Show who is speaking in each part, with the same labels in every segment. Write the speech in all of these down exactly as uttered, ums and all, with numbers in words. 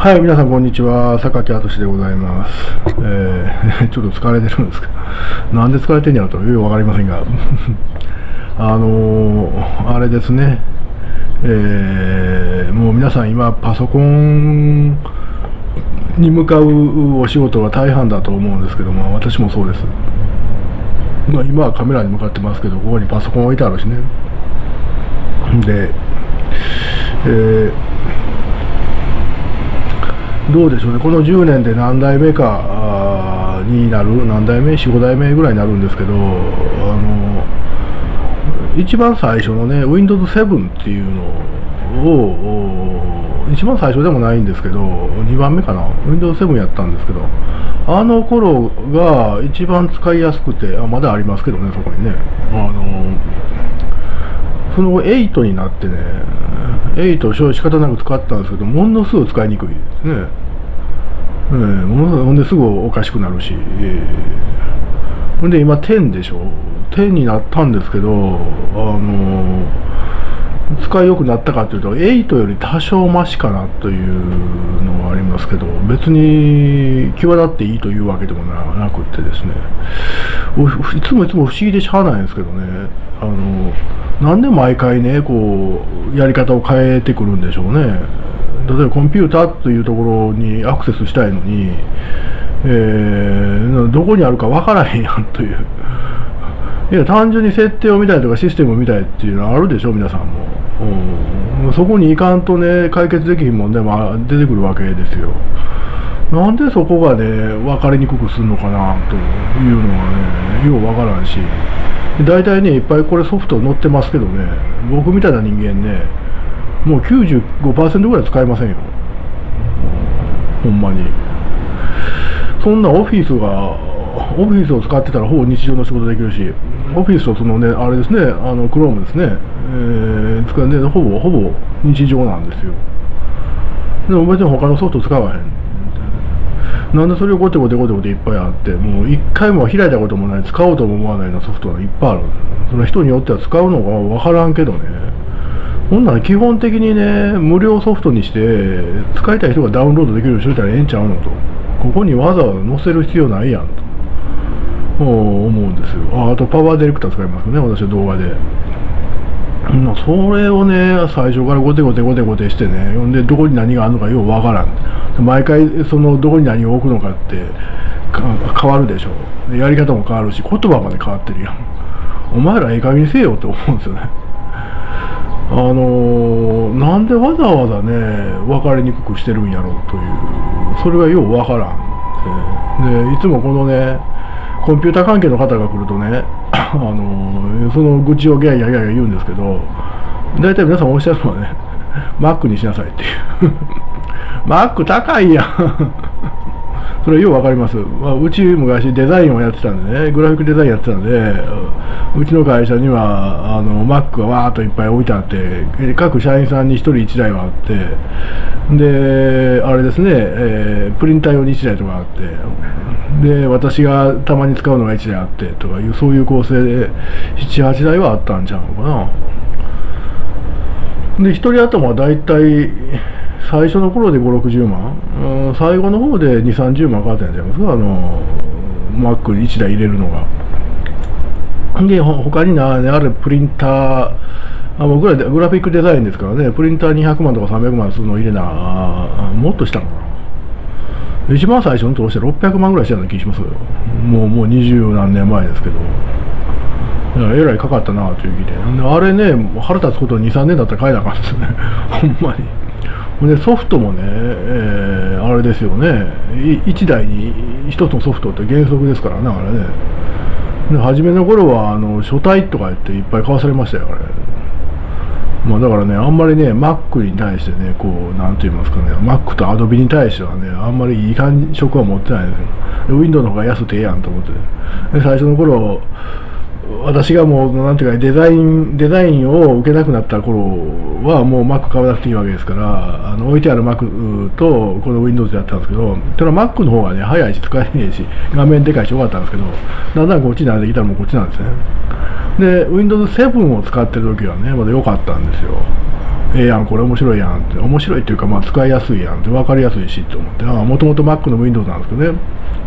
Speaker 1: はい、皆さんこんにちは。榊敦でございます。えー、ちょっと疲れてるんですけど、なんで疲れてんやろとよくわかりませんが、あのー、あれですね、えー、もう皆さん今パソコンに向かうお仕事が大半だと思うんですけども、私もそうです。まあ、今はカメラに向かってますけど、ここにパソコン置いてあるしね。で、えーどうでしょうね、このじゅうねんで何代目かになる、何代目、よん、ご代目ぐらいになるんですけど、あの一番最初のね、ウィンドウズセブン っていうのを、一番最初でもないんですけど、にばんめかな、ウィンドウズセブン やったんですけど、あの頃が一番使いやすくて、あまだありますけどね、そこにね。あのその後はちになってね、はちを仕方なく使ってたんですけど、ものすごい使いにくいですね。えー、ものほんですぐおかしくなるし、えー、ほんで今じゅうでしょ。じゅうになったんですけど、あのー、使いよくなったかというと、はちより多少マシかなというのはありますけど、別に際立っていいというわけでもなくってですね、いつもいつも不思議でしゃあないんですけどね、あのー、なんで毎回ね、こうやり方を変えてくるんでしょうね。例えばコンピューターというところにアクセスしたいのに、えー、どこにあるか分からへんやんという。いや、単純に設定を見たいとかシステムを見たいっていうのはあるでしょ、皆さんも。うん、そこに行かんとね、解決できひん問題も出てくるわけですよ。なんでそこがね、分かりにくくするのかなというのはね、よう分からんし、大体ね、いっぱいこれソフト載ってますけどね、僕みたいな人間ね、もう きゅうじゅうごパーセント ぐらい使えませんよ、ほんまに。そんなオフィスが、オフィスを使ってたらほぼ日常の仕事できるし、オフィスとそのね、あれですね、あの Chrome ですね、えー、使うね、ほぼほぼ日常なんですよ。でも別に他のソフト使わへん。なんでそれをゴテゴテゴテゴテいっぱいあって、もう一回も開いたこともない、使おうとも思わないようなソフトがいっぱいある。その人によっては使うのが分からんけどね。ほんなら基本的にね、無料ソフトにして使いたい人がダウンロードできるようにしといたらええんちゃうのと。ここにわざわざ載せる必要ないやんと思うんですよ。ああとパワーディレクター使いますね、私は動画で。それをね、最初からゴテゴテゴテゴテしてね、ほんでどこに何があるのかようわからん。毎回そのどこに何を置くのかって変わるでしょ。でやり方も変わるし、言葉まで変わってるやん。お前らええ加減にせよって思うんですよね。あのー、なんでわざわざね、分かりにくくしてるんやろうという、それがようわからん。で、いつもこのね、コンピューター関係の方が来るとね、あのー、その愚痴をギャーギャーギャーギャー言うんですけど、大体皆さんおっしゃるのはね、Mac にしなさいっていう。Mac 高いやん。それようわかります。まあ、うち昔デザインをやってたんでね、グラフィックデザインやってたんで、うちの会社にはあの Mac がわーっといっぱい置いてあって、各社員さんにひとりいちだいはあって、で、あれですね、えー、プリンター用にいちだいとかあって、で、私がたまに使うのがいちだいあってとかいう、そういう構成でなな、はちだいはあったんちゃうのかな。で、ひとり頭はだいたい最初の頃でご、ろくじゅうまん、うん、最後の方でに、さんじゅうまんかかったんじゃないですか、あの Mac にいちだい入れるのが。で、他にな、ね、あるプリンター、あ僕らグラフィックデザインですからね、プリンターにひゃくまんとかさんびゃくまんするの入れな、もっとしたのかな。一番最初の投資はろっぴゃくまんぐらいしたような気がしますよ。もう、もう二十何年前ですけど。えらいかかったなという気で。あれね、腹立つことに、さんねんだったら買えなあかんですね。ほんまに。で、ソフトもね、えー、あれですよね。いちだいにひとつのソフトって原則ですからね、あれね。で初めの頃はあの書体とか言っていっぱい買わされましたよ、あれ。まあ、だからね、あんまりね、Mac に対してね、こう、なんて言いますかね、Mac と Adobe に対してはね、あんまりいい感触は持ってないんですよ。Windows の方が安くてええやんと思って。で、最初の頃、私がもう、なんていうか、デザイン、デザインを受けなくなった頃は、もう Mac 買わなくていいわけですから、あの置いてある Mac と、この Windows でやったんですけど、ただ Mac の方がね、早いし、使いにくいし、画面でかいし、よかったんですけど、だんだんこっちに慣れてきたらもうこっちなんですね。で、ウィンドウズセブン を使ってる時はね、まだ良かったんですよ。 ええやん、これ面白いやんって、面白いっていうか、まあ、使いやすいやんって、分かりやすいしと思って、ああ、もともと Mac の Windows なんですけどね。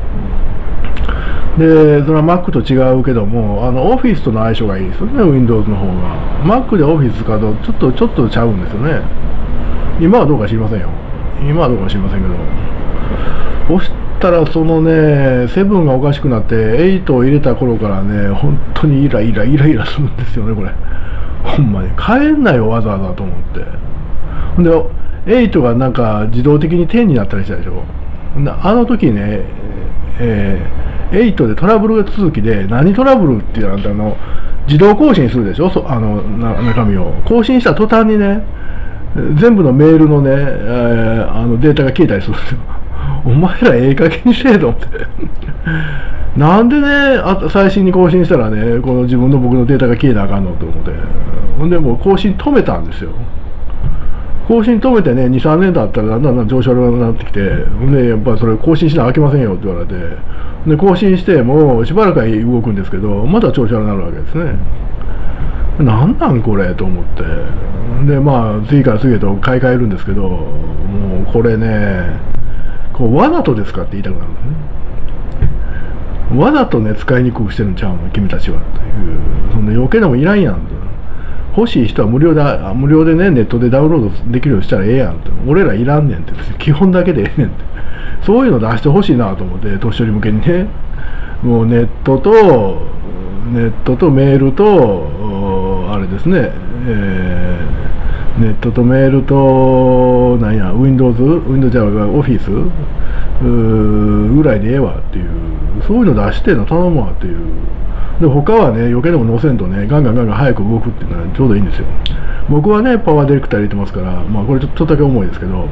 Speaker 1: で、それは Mac と違うけども、あの、Office との相性がいいですよね、Windows の方が。Mac で Office 使うと、ちょっと、ちょっとちゃうんですよね。今はどうか知りませんよ。今はどうか知りませんけど。そしたら、そのね、セブンがおかしくなって、エイトを入れた頃からね、本当にイライラ、イライラするんですよね、これ。ほんまに。変えんなよ、わざわざと思って。ほんで、エイトがなんか自動的にテンになったりしたでしょ。あの時ね、えー、エイトでトラブル続きで、何トラブルっていうのは、あの、自動更新するでしょ、そあのな中身を。更新した途端にね、全部のメールのね、えー、あのデータが消えたりするんですよ。お前らええ加減にしてえと思って。なんでねあ、最新に更新したらね、この自分の僕のデータが消えなあかんのと思って。ほんでもう更新止めたんですよ。更新止めてね、に、さんねん経ったらだんだんだん上昇になってきて、ほんで、やっぱそれ更新しなあきませんよって言われて、で、更新してもうしばらくは動くんですけど、また調子悪くなるわけですね。なんなんこれと思って。で、まあ、次から次へと買い替えるんですけど、もうこれね、こうわざとですかって言いたくなるんですね。わざとね、使いにくくしてるんちゃうの君たちはっていう。そんな余計なもんいらんやんと。欲しい人は無料で、無料でね、ネットでダウンロードできるようにしたらええやんと。俺らいらんねんって。基本だけでええねんって。そういうの出してほしいなと思って、年寄り向けにね。もうネットと、ネットとメールと、あれですね、えー、ネットとメールと、なんや、Windows、Windows じゃあ、Office ぐらいでええわっていう、そういうの出してんの頼むわっていう。で他はね、余計でも載せんとね、ガンガンガンガン早く動くっていうのはちょうどいいんですよ。僕はね、パワーディレクター入れてますから、まあこれちょっとだけ重いですけど、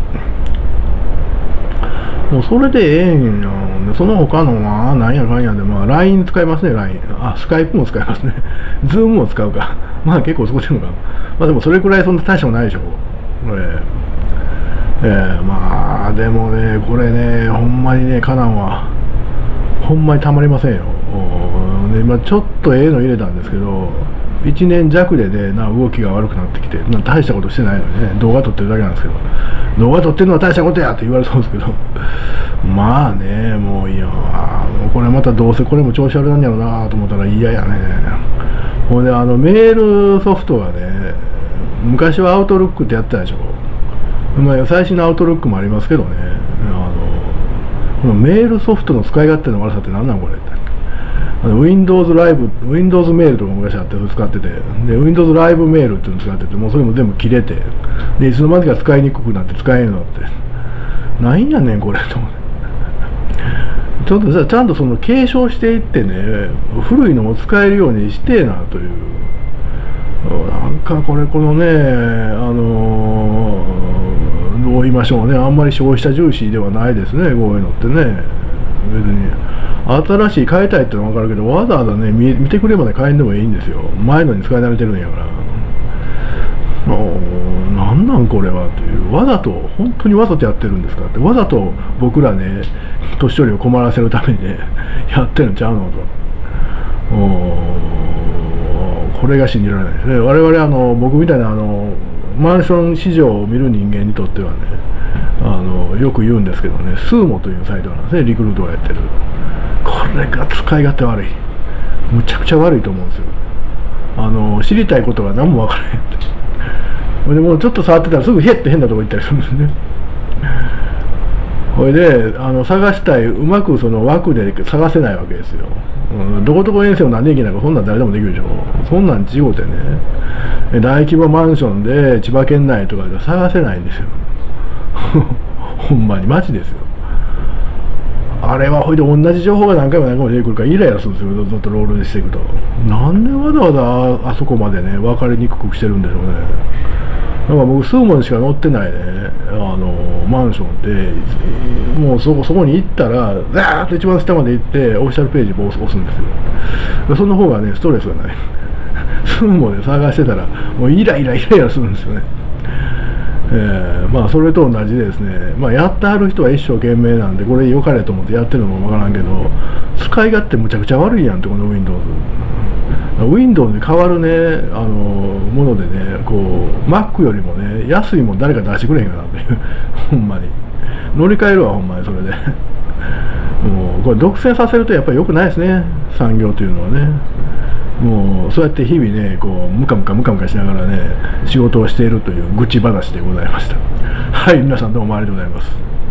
Speaker 1: もうそれでええんやん。その他のは、なんやかんやで、まあ ライン 使いますね、ライン。あ、スカイプも使いますね。ズームも使うか。まあ結構使ってるのか。まあでもそれくらいそんな大したもないでしょ。えー、えー、まあでもね、これね、ほんまにね、カナンは、ほんまにたまりませんよ。で今ちょっとええの入れたんですけど、いちねん弱でね、な動きが悪くなってきて、な大したことしてないのにね、動画撮ってるだけなんですけど、動画撮ってるのは大したことやって言われそうですけど、まあね、もういや、もうこれまたどうせこれも調子悪なんやろうなと思ったら嫌やね。ほんで、あのメールソフトがね、昔はアウトルックってやったでしょ。まあ、最新のアウトルックもありますけどね、あのこのメールソフトの使い勝手の悪さって何なんこれって。Windows ライブ、Windows メールとか昔あって使ってて、で Windows ライブメールっていうの使ってて、もうそれも全部切れて、でいつの間にか使いにくくなって使えんようになって、なんやねんこれと思って。ちょっとじゃあちゃんとその継承していってね、古いのも使えるようにしてえなという。なんかこれこのね、あのー、どう言いましょうね、あんまり消費者重視ではないですね、こういうのってね。別に新しい変えたいってのは分かるけど、わざわざね 見, 見てくれまで変えんでもいいんですよ。前のに使い慣れてるんやから。なんなんこれはっていう、わざと本当にわざとやってるんですかって、わざと僕らね年寄りを困らせるためにねやってるんちゃうのと。これが信じられないですね。我々あの僕みたいなあのマンション市場を見る人間にとってはね、あのよく言うんですけどね、スーモというサイトなんですね、リクルートがやってる。これが使い勝手悪い、むちゃくちゃ悪いと思うんですよ。あの知りたいことが何も分からへんってでもうちょっと触ってたらすぐへって変なとこ行ったりするんですね。これであの探したい、うまくその枠で探せないわけですよ。うん、どこどこ遠征を何できないか、そんなん誰でもできるでしょ。そんなん地方でね、大規模マンションで千葉県内とかでは探せないんですよ。ほんまにマジですよ。あれはほいで同じ情報が何回も何回も出てくるからイライラするんですよ、ずっとロールでしていくと。なんでわざわざあそこまでね分かりにくくしてるんでしょうね。だから僕スーモにしか載ってないね、あのマンションでもうそこそこに行ったらザーッと一番下まで行ってオフィシャルページを押すんですよ。その方がねストレスがない。スーモで探してたらもうイライライライラするんですよね。えー、まあそれと同じでですね、まあ、やってはる人は一生懸命なんでこれ良かれと思ってやってるのもわからんけど、使い勝手むちゃくちゃ悪いやんってこの Windows。Windows に変わるね、あのものでね、こうマックよりもね安いもん誰か出してくれへんかなっていうほんまに乗り換えるわほんまにそれでもうこれ独占させるとやっぱり良くないですね、産業というのはね。もうそうやって日々ねこうムカムカムカムカしながらね仕事をしているという愚痴話でございました。はい、皆さんどうもありがとうございます。